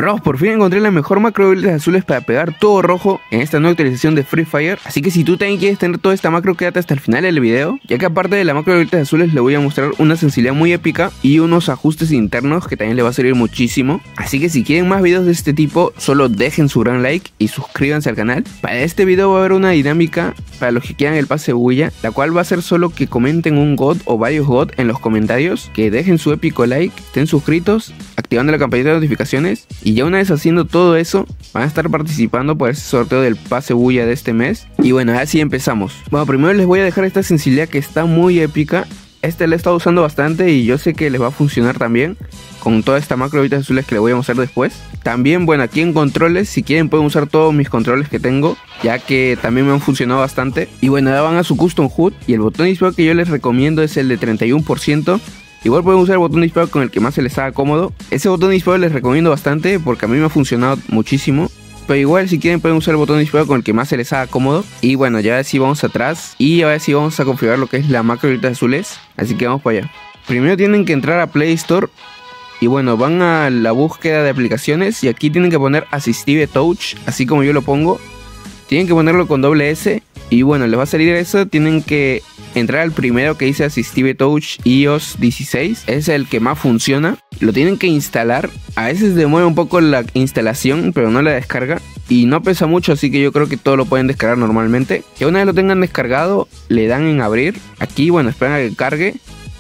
Bros, por fin encontré la mejor macro de habilidades azules para pegar todo rojo en esta nueva actualización de Free Fire. Así que si tú también quieres tener toda esta macro, quédate hasta el final del video, ya que aparte de la macro de habilidades azules le voy a mostrar una sensibilidad muy épica y unos ajustes internos que también le va a servir muchísimo. Así que si quieren más videos de este tipo, solo dejen su gran like y suscríbanse al canal. Para este video va a haber una dinámica para los que quieran el pase bulla, la cual va a ser solo que comenten un God o varios God en los comentarios, que dejen su épico like, estén suscritos, activando la campanita de notificaciones, y ya una vez haciendo todo eso van a estar participando por ese sorteo del pase bulla de este mes. Y bueno, ahora sí empezamos. Bueno, primero les voy a dejar esta sensibilidad que está muy épica. Este la he estado usando bastante y yo sé que les va a funcionar también con toda esta macro de habilidades azules que les voy a mostrar después. También, bueno, aquí en controles, si quieren pueden usar todos mis controles que tengo, ya que también me han funcionado bastante. Y bueno, ahora van a su Custom HUD y el botón de disparo que yo les recomiendo es el de 31%. Igual pueden usar el botón de disparo con el que más se les haga cómodo. Ese botón de disparo les recomiendo bastante porque a mí me ha funcionado muchísimo. Pero igual si quieren pueden usar el botón de disparo con el que más se les haga cómodo. Y bueno, ya ahora sí vamos atrás y ahora sí vamos a configurar lo que es la macro de habilidades azules. Así que vamos para allá. Primero tienen que entrar a Play Store. Y bueno, van a la búsqueda de aplicaciones y aquí tienen que poner Assistive Touch, así como yo lo pongo. Tienen que ponerlo con doble S y bueno, les va a salir eso. Tienen que entrar al primero que dice Assistive Touch iOS 16. Es el que más funciona. Lo tienen que instalar. A veces demora un poco la instalación, pero no la descarga. Y no pesa mucho, así que yo creo que todo lo pueden descargar normalmente. Y una vez lo tengan descargado, le dan en abrir. Aquí, bueno, esperan a que cargue.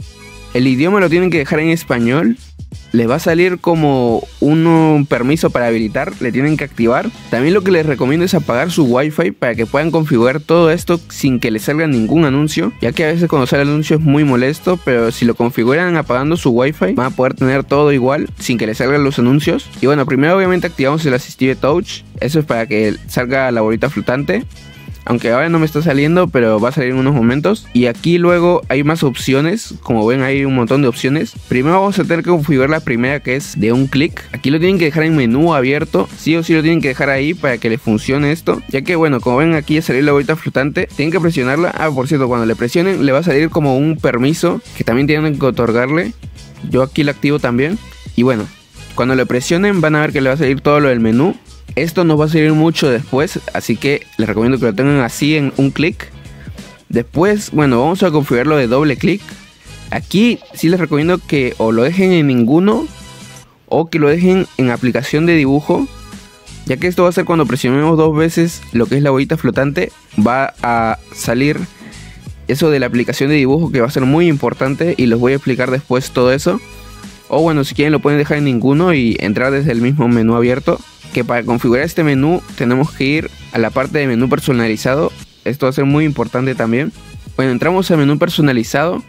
El idioma lo tienen que dejar en español. Les va a salir como un permiso para habilitar, le tienen que activar. También lo que les recomiendo es apagar su Wi-Fi para que puedan configurar todo esto sin que les salga ningún anuncio, ya que a veces cuando sale el anuncio es muy molesto, pero si lo configuran apagando su Wi-Fi van a poder tener todo igual sin que les salgan los anuncios. Y bueno, primero obviamente activamos el Assistive Touch, eso es para que salga la bolita flotante. Aunque ahora no me está saliendo, pero va a salir en unos momentos. Y aquí luego hay más opciones. Como ven hay un montón de opciones. Primero vamos a tener que configurar la primera, que es de un clic. Aquí lo tienen que dejar en menú abierto. Sí o sí lo tienen que dejar ahí para que les funcione esto. Ya que bueno, como ven aquí ya salió la bolita flotante. Tienen que presionarla. Ah, por cierto, cuando le presionen le va a salir como un permiso que también tienen que otorgarle. Yo aquí lo activo también. Y bueno, cuando le presionen van a ver que le va a salir todo lo del menú. Esto nos va a servir mucho después, así que les recomiendo que lo tengan así en un clic. Después, bueno, vamos a configurarlo de doble clic. Aquí sí les recomiendo que o lo dejen en ninguno o que lo dejen en aplicación de dibujo, ya que esto va a ser cuando presionemos dos veces lo que es la bolita flotante. Va a salir eso de la aplicación de dibujo, que va a ser muy importante y les voy a explicar después todo eso. O bueno, si quieren lo pueden dejar en ninguno y entrar desde el mismo menú abierto. Que para configurar este menú tenemos que ir a la parte de menú personalizado. Esto va a ser muy importante también. Bueno, entramos a menú personalizado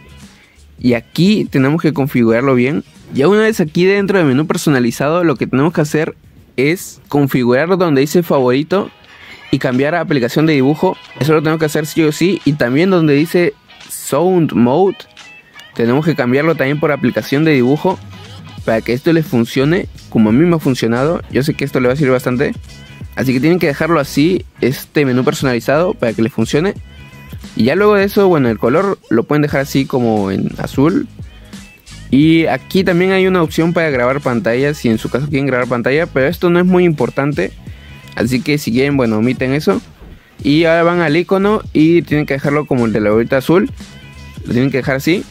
y aquí tenemos que configurarlo bien. Ya una vez aquí dentro de menú personalizado, lo que tenemos que hacer es configurar donde dice favorito y cambiar a aplicación de dibujo. Eso lo tenemos que hacer sí o sí. Y también donde dice Sound Mode tenemos que cambiarlo también por aplicación de dibujo, para que esto les funcione como a mí me ha funcionado. Yo sé que esto le va a servir bastante, así que tienen que dejarlo así, este menú personalizado, para que les funcione. Y ya luego de eso, bueno, el color lo pueden dejar así como en azul. Y aquí también hay una opción para grabar pantalla, si en su caso quieren grabar pantalla, pero esto no es muy importante, así que si quieren, bueno, omiten eso. Y ahora van al icono y tienen que dejarlo como el de la bolita azul, lo tienen que dejar así.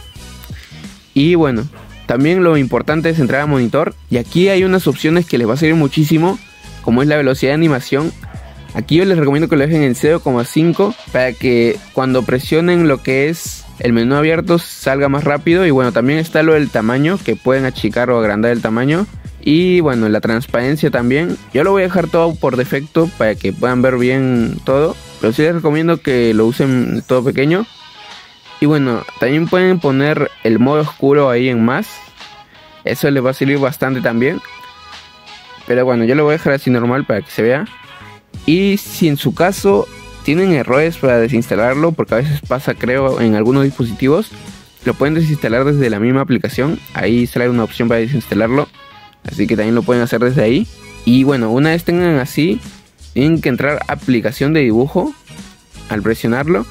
Y bueno, también lo importante es entrar a monitor y aquí hay unas opciones que les va a servir muchísimo, como es la velocidad de animación. Aquí yo les recomiendo que lo dejen en 0,5 para que cuando presionen lo que es el menú abierto salga más rápido. Y bueno, también está lo del tamaño, que pueden achicar o agrandar el tamaño. Y bueno, la transparencia también. Yo lo voy a dejar todo por defecto para que puedan ver bien todo, pero sí les recomiendo que lo usen todo pequeño. Y bueno, también pueden poner el modo oscuro ahí en más. Eso les va a servir bastante también. Pero bueno, yo lo voy a dejar así normal para que se vea. Y si en su caso tienen errores para desinstalarlo, porque a veces pasa creo en algunos dispositivos, lo pueden desinstalar desde la misma aplicación. Ahí sale una opción para desinstalarlo, así que también lo pueden hacer desde ahí. Y bueno, una vez tengan así, tienen que entrar a aplicación de dibujo al presionarlo.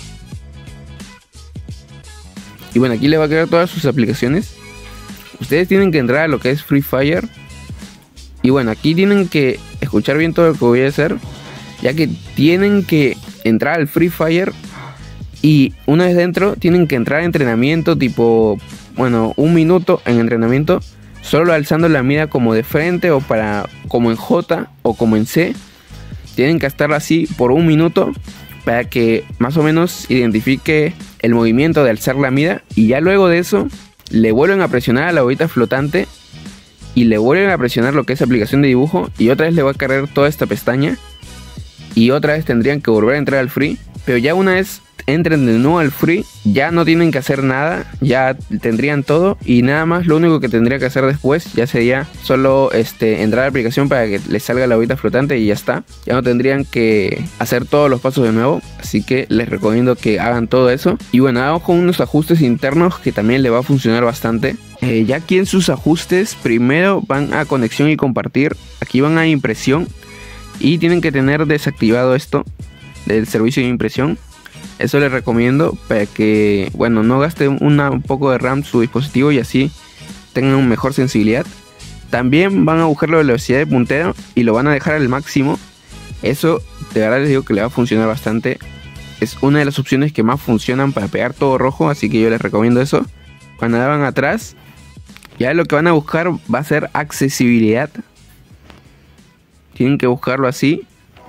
Y bueno, aquí le va a crear todas sus aplicaciones. Ustedes tienen que entrar a lo que es Free Fire Y bueno, aquí tienen que escuchar bien todo lo que voy a hacer, ya que tienen que entrar al Free Fire y una vez dentro tienen que entrar a entrenamiento tipo, bueno, 1 minuto en entrenamiento, solo alzando la mira como de frente o como en J o como en C. Tienen que estar así por 1 minuto para que más o menos identifique el movimiento de alzar la mira, y ya luego de eso le vuelven a presionar a la bobita flotante y le vuelven a presionar lo que es aplicación de dibujo, y otra vez le va a cargar toda esta pestaña y otra vez tendrían que volver a entrar al Free. Pero ya una vez entren de nuevo al Free, ya no tienen que hacer nada, ya tendrían todo, y nada más lo único que tendría que hacer después ya sería solo entrar a la aplicación para que les salga la bobita flotante y ya está. Ya no tendrían que hacer todos los pasos de nuevo, así que les recomiendo que hagan todo eso. Y bueno, vamos con unos ajustes internos que también le va a funcionar bastante. Ya aquí en sus ajustes, primero van a conexión y compartir, aquí van a impresión y tienen que tener desactivado esto del servicio de impresión. Eso les recomiendo para que, bueno, no gaste un poco de RAM su dispositivo y así tengan una mejor sensibilidad. También van a buscar la velocidad de puntero y lo van a dejar al máximo. Eso de verdad les digo que le va a funcionar bastante. Es una de las opciones que más funcionan para pegar todo rojo, así que yo les recomiendo eso. Cuando van atrás, ya lo que van a buscar va a ser accesibilidad. Tienen que buscarlo así.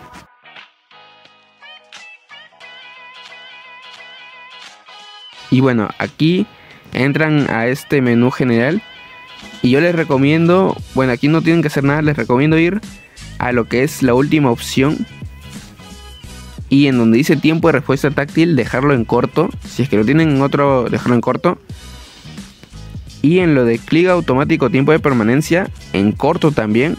Y bueno, aquí entran a este menú general y yo les recomiendo, bueno, aquí no tienen que hacer nada, les recomiendo ir a lo que es la última opción y en donde dice tiempo de respuesta táctil, dejarlo en corto. Si es que lo tienen en otro, dejarlo en corto. Y en lo de clic automático tiempo de permanencia, en corto también,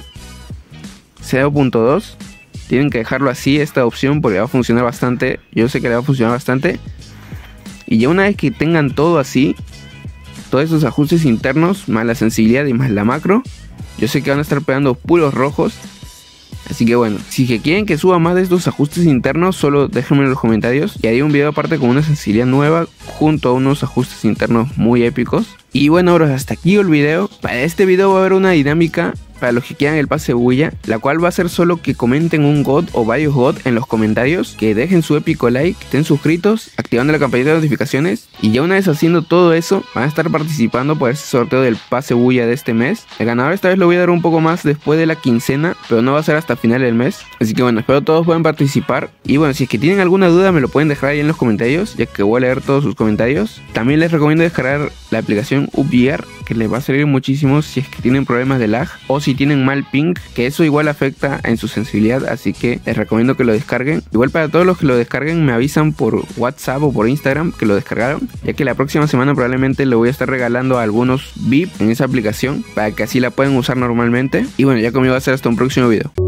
0.2. Tienen que dejarlo así, esta opción, porque va a funcionar bastante. Yo sé que le va a funcionar bastante. Y ya una vez que tengan todo así, todos esos ajustes internos, más la sensibilidad y más la macro, yo sé que van a estar pegando puros rojos. Así que bueno, si que quieren que suba más de estos ajustes internos, solo déjenme en los comentarios y haré un video aparte con una sensibilidad nueva junto a unos ajustes internos muy épicos. Y bueno, bros, hasta aquí el video. Para este video va a haber una dinámica para los que quieran el pase bulla, la cual va a ser solo que comenten un God o varios God en los comentarios, que dejen su épico like, estén suscritos, activando la campanita de notificaciones, y ya una vez haciendo todo eso, van a estar participando por ese sorteo del pase bulla de este mes. El ganador esta vez lo voy a dar un poco más después de la quincena, pero no va a ser hasta final del mes, así que bueno, espero todos puedan participar. Y bueno, si es que tienen alguna duda me lo pueden dejar ahí en los comentarios, ya que voy a leer todos sus comentarios. También les recomiendo descargar la aplicación UpVR, que les va a servir muchísimo si es que tienen problemas de lag o si tienen mal ping, que eso igual afecta en su sensibilidad, así que les recomiendo que lo descarguen. Igual para todos los que lo descarguen me avisan por WhatsApp o por Instagram que lo descargaron, ya que la próxima semana probablemente le voy a estar regalando a algunos VIP en esa aplicación para que así la puedan usar normalmente. Y bueno, ya conmigo va a ser hasta un próximo video.